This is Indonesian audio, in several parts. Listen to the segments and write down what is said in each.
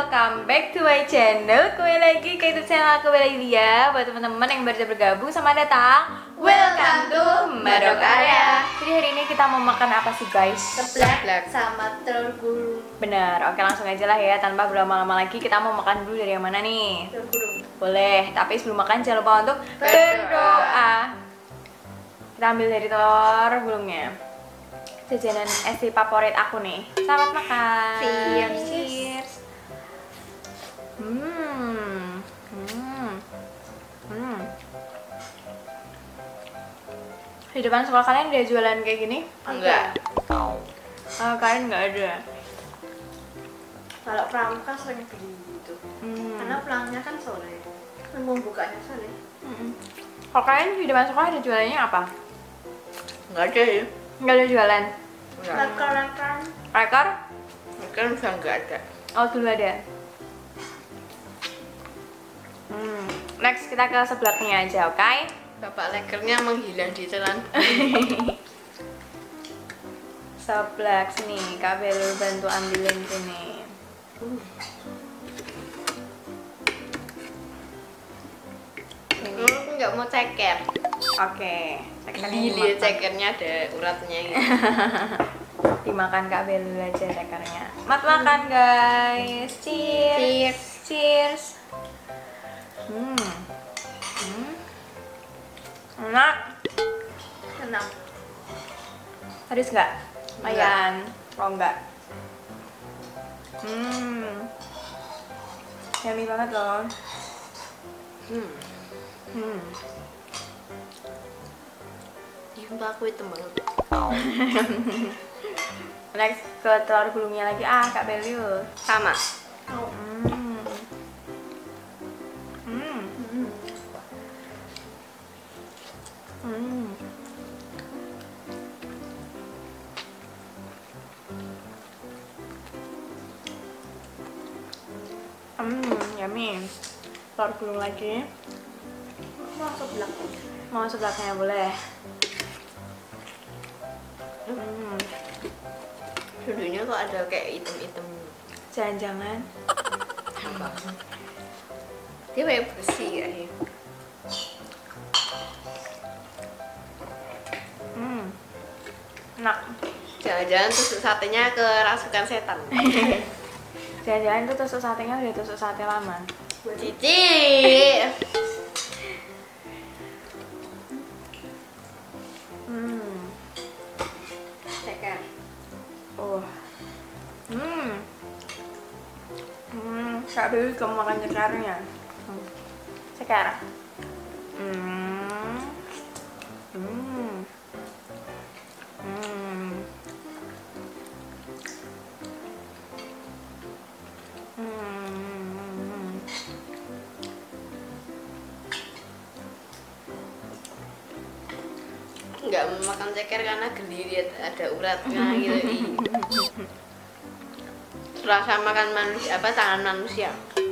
welcome back to my channel. Kembali lagi ke YouTube channel aku, Bella Yulia. Buat teman-teman yang baru bergabung, selamat datang. Welcome to Madok Area. Jadi hari ini kita mau makan apa sih guys? Seblak sama telur gulung. Bener, oke langsung aja lah ya. Tanpa berlama-lama lagi, kita mau makan dulu dari yang mana nih? Telur gulung. Boleh, tapi sebelum makan jangan lupa untuk berdoa. Kita ambil dari telur gulungnya. Jajanan SD favorit aku nih. Selamat makan. Cheers. Cheers. Di depan sekolah kalian ada jualan kayak gini? Enggak. Kalian nggak ada. Kalau pramuka sering beli gitu. Karena pulangnya kan sore. Mau bukanya sore. Kalau kalian di depan sekolah ada jualannya apa? Nggak ada ya? Nggak ada jualan. Nggak. Lekar-lekar. Rekor? Kan udah nggak ada. Oh dulu ada. Next kita ke sebelahnya aja, oke? Bapak lekernya menghilang di telan. Sebelah sini, Kak Bel bantu ambilin sini. Nggak mau ceker. Oke, cekernya Gili dimakan. cekernya ada uratnya gitu. Dimakan Kak Bel dulu aja cekernya. Mat makan guys. Cheers. Cheers. Enak. Enak. Pedes nggak? Lumayan. Oh enggak. Yummy banget loh. Sumpah aku hitam banget. Next ke telur gulungnya lagi. Kak Bel yuk. Sama. Yummy. Telur gulung lagi. Mau seblak. Mau sebelahnya boleh. Sudunya kok ada kayak hitam-hitam. Jangan-jangan. Dia kayak bersih kayaknya. Enak. Jangan-jangan tusuk satenya kerasukan setan. Jangan-jangan itu tusuk satenya udah tusuk sate lama. Cici. Ceker. Kak Dewi kamu makan cekarnya. Cekar. Nggak mau makan ceker karena geli dia ada uratnya gitu. Rasa makan manusia apa tangan manusia.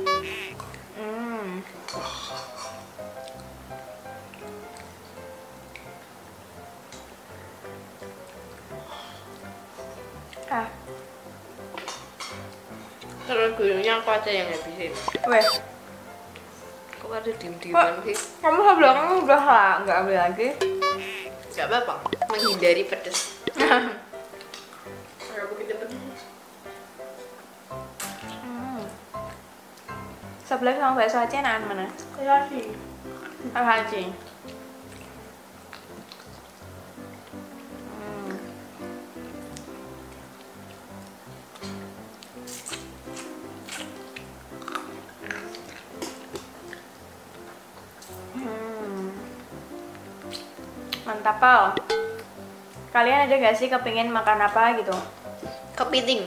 Terus gulungnya aku aja yang habisin. Weh, Kok ada diem-dieman sih? kamu sebelahnya udah lah, nggak ambil lagi. Gak apa-apa, menghindari pedes. Kalau begitu pedes. Sebelah sama bakso Aceh enakan mana? Kayak sih. Apa Aceh? Mantap Pal. Kalian ada gak sih kepingin makan apa gitu? Kepiting.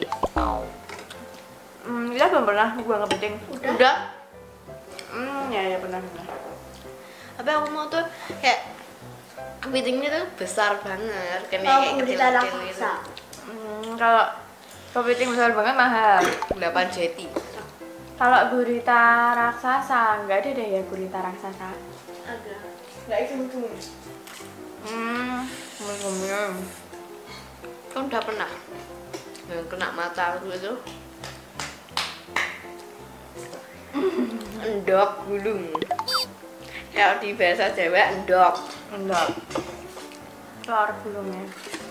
Kita belum pernah gua kepiting. Udah. Ya pernah. Tapi aku mau tuh kayak kepitingnya tuh besar banget, kayak Kalau kayak gurita kecil-kecil gitu. raksasa. Kalau kepiting besar banget mahal. 8 jeti. Kalau gurita raksasa nggak ada deh ya gurita raksasa. Ada. Nggak hitung-hitung. Kan udah pernah yang kena mata aku itu. Endok gulung. Kalau di bahasa Jawa endok. Enggak. Telur gulungnya.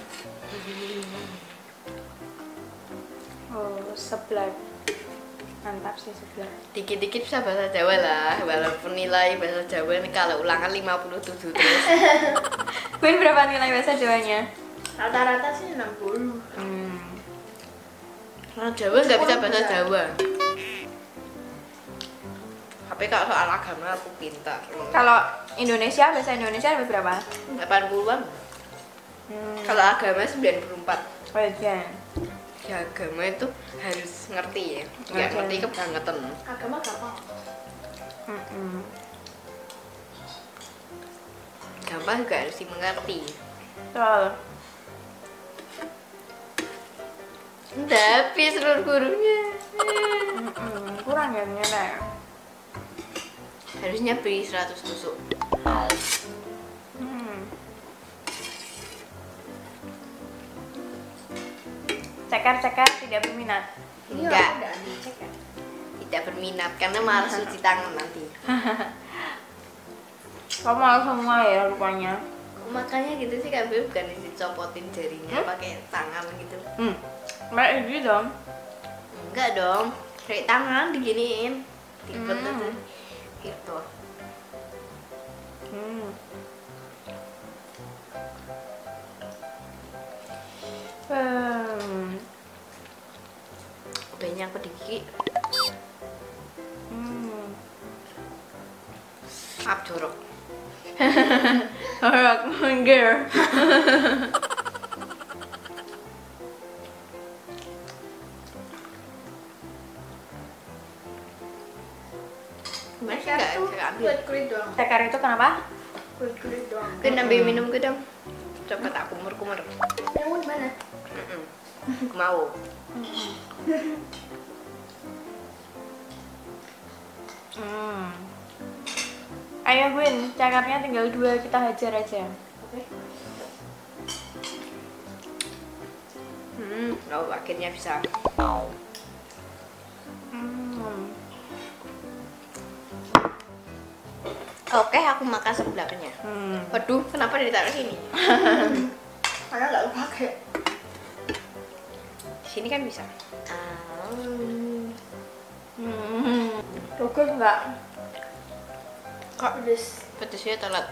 Oh, seblak. Mantap sih seblak. Dikit-dikit bisa bahasa Jawa lah, walaupun nilai bahasa Jawa ini kalau ulangan 57 terus. Queen berapa nilai bahasa Jawanya? Rata-rata sih 60. Orang Jawa nggak bisa bahasa Jawa. Tapi kalau soal agama aku pintar. Kalau Indonesia, bahasa Indonesia ada berapa? 80-an. Kalau agama 94. Oh iya. Ya agama itu harus ngerti ya. Nggak ngerti kebangetan. Agama gampang. Gampang juga harus dimengerti. Betul. Udah habis seluruh gurunya. Kurang ya ternyata. Harusnya beri 100 tusuk. Cekar-cekar tidak berminat. Enggak. Ada cek ya. Tidak berminat karena malas cuci tangan nanti. Kamu malah semua ya rupanya. Makanya gitu sih Kak Beb, bukan dicopotin jarinya pakai tangan gitu. Mbak Edi dong. Enggak dong, kayak tangan diginiin, dipet aja gitu. Banyak apa di gigi? Maaf jorok. Orang manggil. Gimana sih Cekar enggak tuh saya ambil? kulit doang. Cekar itu kenapa? Kulit doang. Kan ambil minum ke dong. Coba tak kumur-kumur. Yang di mana? Aku mau. Ayo Gwyn, cakarnya tinggal 2, kita hajar aja. Oke. Oh, akhirnya bisa. Oke, aku makan sebelahnya. Waduh, kenapa ditaruh sini? Karena nggak pakai. Sini kan bisa. Bagus nggak? Kok pedesnya telat?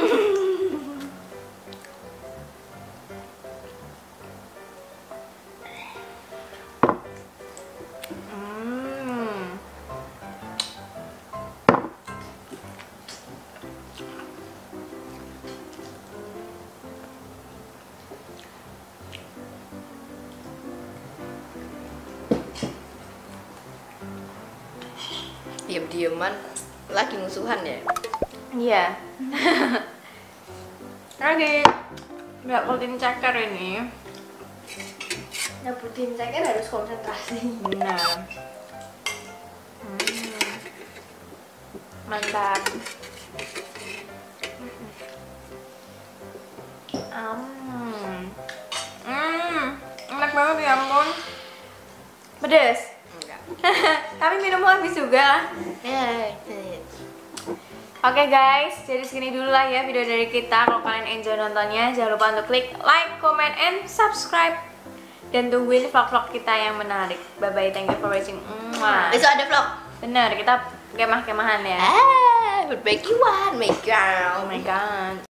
Diam-diaman lagi musuhan ya? Iya. Lagi nggak rutin cakar ini. Nyebutin cekar harus konsentrasi. Benar. Mantap. Enak banget ya ampun. Pedes. Enggak. Tapi minummu habis juga. Oke guys, jadi segini dulu lah ya video dari kita. Kalau kalian enjoy nontonnya, jangan lupa untuk klik like, comment, and subscribe. Dan tungguin vlog-vlog kita yang menarik. Bye bye, thank you for watching. Besok ada vlog. Bener, kita kemah-kemahan ya. Berbagi one, my girl. Oh my god.